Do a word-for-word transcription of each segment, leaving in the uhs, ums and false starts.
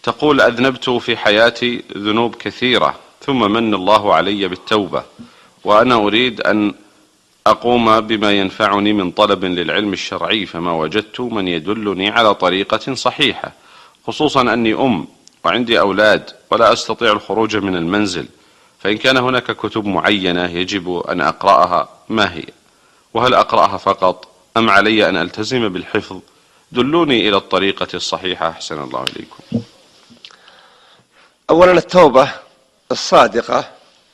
تقول: أذنبت في حياتي ذنوب كثيرة، ثم من الله علي بالتوبة، وأنا أريد أن أقوم بما ينفعني من طلب للعلم الشرعي، فما وجدت من يدلني على طريقة صحيحة، خصوصا أني أم وعندي أولاد ولا أستطيع الخروج من المنزل، فإن كان هناك كتب معينة يجب أن أقرأها ما هي؟ وهل أقرأها فقط أم علي أن ألتزم بالحفظ؟ دلوني إلى الطريقة الصحيحة أحسن الله إليكم. أولا، التوبة الصادقة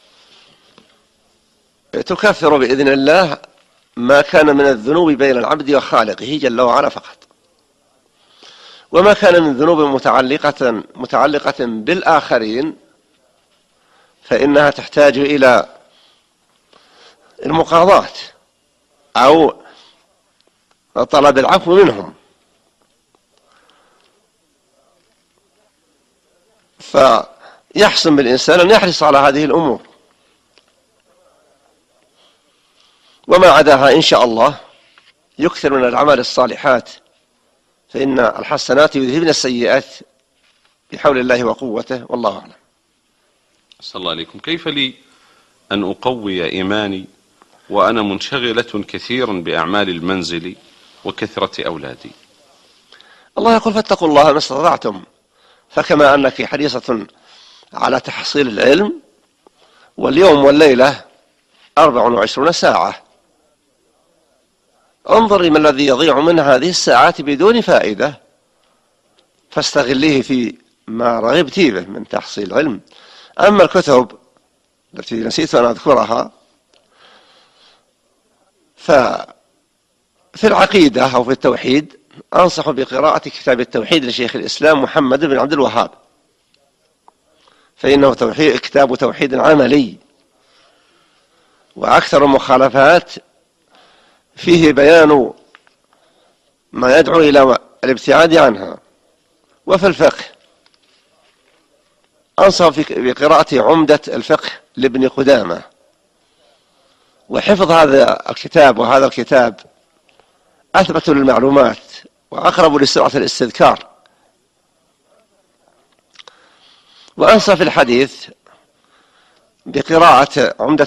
تكفر بإذن الله ما كان من الذنوب بين العبد وخالقه جل وعلا فقط، وما كان من ذنوب متعلقة متعلقة بالآخرين فإنها تحتاج إلى المقاضاة أو طلب العفو منهم. فيحسن بالإنسان أن يحرص على هذه الأمور، وما عداها إن شاء الله يكثر من الأعمال الصالحات، فإن الحسنات يذهبن السيئات بحول الله وقوته، والله أعلم. أسأل الله عليكم. كيف لي أن أقوي إيماني وأنا منشغلة كثيرا بأعمال المنزل وكثرة أولادي؟ الله يقول: فاتقوا الله ما استطعتم، فكما أنك حريصة على تحصيل العلم، واليوم والليلة أربع وعشرون ساعة، انظري ما الذي يضيع من هذه الساعات بدون فائدة، فاستغليه في ما رغبت به من تحصيل العلم. أما الكتب التي نسيت أن أذكرها ففي العقيدة أو في التوحيد أنصح بقراءة كتاب التوحيد لشيخ الإسلام محمد بن عبد الوهاب، فإنه توحيد كتاب توحيد عملي، وأكثر المخالفات فيه بيان ما يدعو إلى الابتعاد عنها. وفي الفقه أنصح بقراءة عمدة الفقه لابن قدامة، وحفظ هذا الكتاب وهذا الكتاب أثبت للمعلومات وأقرب لسرعة الاستذكار. وأنصح في الحديث بقراءة عمدة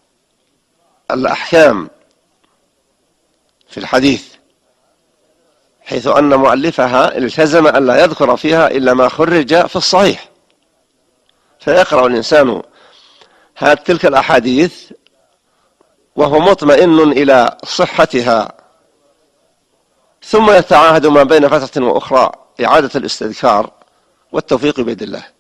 الأحكام في الحديث، حيث أن مؤلفها التزم أن لا يذكر فيها إلا ما خرج في الصحيح، فيقرأ الإنسان هذه تلك الأحاديث وهو مطمئن إلى صحتها، ثم يتعاهد ما بين فترة وأخرى إعادة الاستذكار، والتوفيق بيد الله.